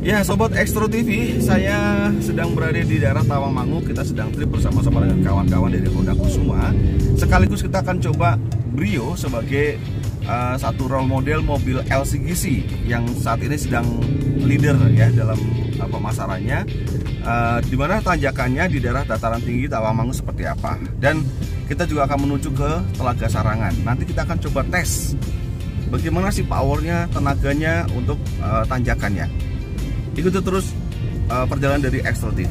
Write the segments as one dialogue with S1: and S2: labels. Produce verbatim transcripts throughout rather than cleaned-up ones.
S1: Ya Sobat Extro T V, saya sedang berada di daerah Tawangmangu. Kita sedang trip bersama-sama dengan kawan-kawan dari Honda Kusuma. Sekaligus kita akan coba Brio sebagai uh, satu role model mobil L C G C yang saat ini sedang leader ya dalam uh, pemasarannya. Uh, dimana tanjakannya di daerah dataran tinggi Tawangmangu seperti apa. Dan kita juga akan menuju ke Telaga Sarangan. Nanti kita akan coba tes bagaimana sih powernya, tenaganya untuk uh, tanjakannya. Ikuti terus uh, perjalanan dari Extro T V.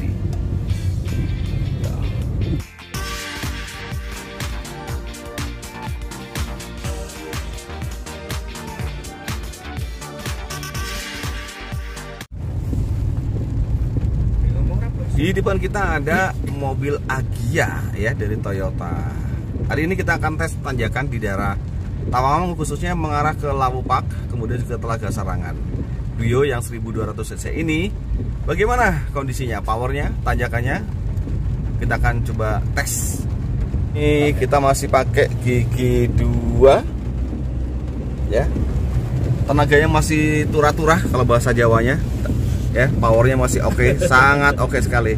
S1: Di depan kita ada mobil Agya ya dari Toyota. Hari ini kita akan tes tanjakan di daerah Tawangmangu, khususnya mengarah ke Lawupak, kemudian juga Telaga Sarangan. Brio yang seribu dua ratus cc ini bagaimana kondisinya, powernya, tanjakannya? Kita akan coba tes. Ini kita masih pakai gigi dua ya. Tenaganya masih turah-turah kalau bahasa Jawanya. Ya, powernya masih oke, okay, sangat oke okay sekali.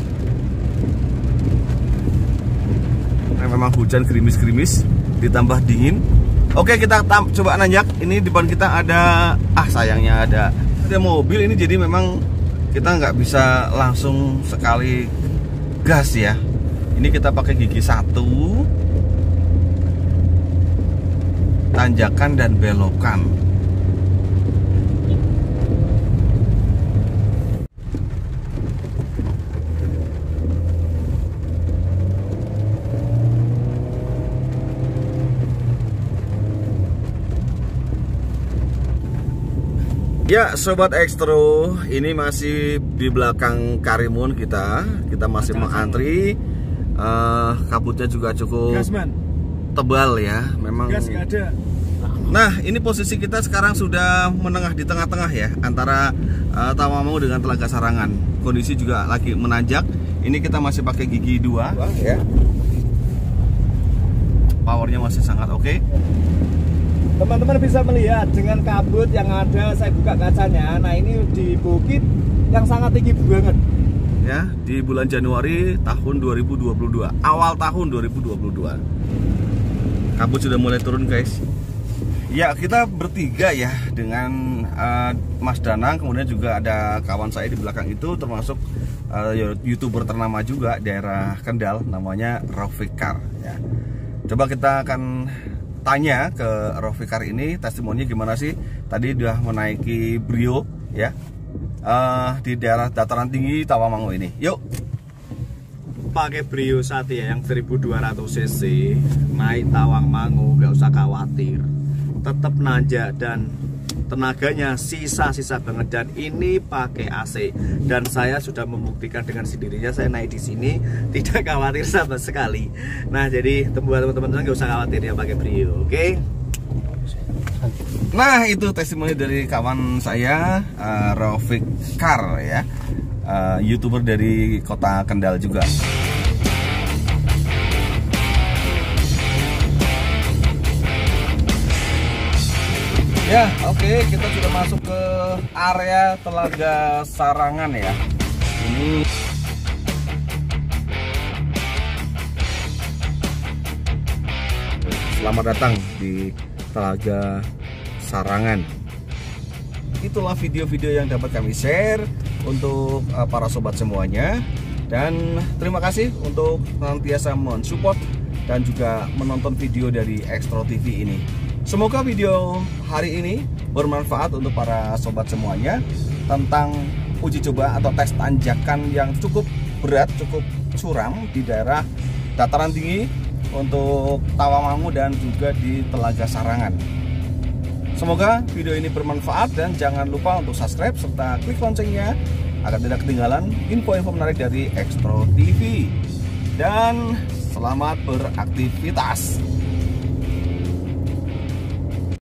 S1: Nah, memang hujan gerimis-gerimis ditambah dingin. Oke, okay, kita coba nanjak. Ini depan kita ada, ah sayangnya ada ada mobil ini, jadi memang kita nggak bisa langsung sekali gas ya. Ini kita pakai gigi satu, tanjakan dan belokan. Ya Sobat Extro, ini masih di belakang Karimun kita. Kita masih mengantri. uh, Kabutnya juga cukup gas, tebal ya. Memang gas gak ada. Nah ini posisi kita sekarang sudah menengah di tengah-tengah ya, antara uh, Tawangmangu dengan Telaga Sarangan. Kondisi juga lagi menanjak. Ini kita masih pakai gigi dua ya. Powernya masih sangat oke okay.
S2: Teman-teman bisa melihat dengan kabut yang ada, saya buka kacanya. Nah ini di bukit yang sangat tinggi banget
S1: ya, di bulan Januari tahun dua ribu dua puluh dua, awal tahun dua ribu dua puluh dua. Kabut sudah mulai turun guys. Ya kita bertiga ya dengan uh, Mas Danang, kemudian juga ada kawan saya di belakang itu, termasuk uh, YouTuber ternama juga daerah Kendal, namanya Rofikar ya. Coba kita akan tanya ke Rofikar ini testimoninya gimana sih, tadi udah menaiki Brio ya uh, di daerah dataran tinggi Tawangmangu ini. Yuk,
S2: pakai Brio saat ya yang seribu dua ratus cc naik Tawangmangu gak usah khawatir, tetap nanjak dan tenaganya sisa-sisa banget. Dan ini pakai A C dan saya sudah membuktikan dengan sendirinya, saya naik di sini tidak khawatir sama sekali. Nah jadi buat teman-teman nggak usah khawatir ya pakai Brio, oke? Okay?
S1: Nah itu testimoni dari kawan saya uh, Rofikar ya, uh, YouTuber dari kota Kendal juga. Ya, oke, okay, kita sudah masuk ke area Telaga Sarangan ya. Ini selamat datang di Telaga Sarangan. Itulah video-video yang dapat kami share untuk uh, para sobat semuanya. Dan terima kasih untuk senantiasa mensupport dan juga menonton video dari Extro T V ini. Semoga video hari ini bermanfaat untuk para sobat semuanya tentang uji coba atau tes tanjakan yang cukup berat, cukup curam di daerah dataran tinggi untuk Tawangmangu dan juga di Telaga Sarangan. Semoga video ini bermanfaat dan jangan lupa untuk subscribe serta klik loncengnya agar tidak ketinggalan info-info menarik dari Extro T V. Dan selamat beraktivitas.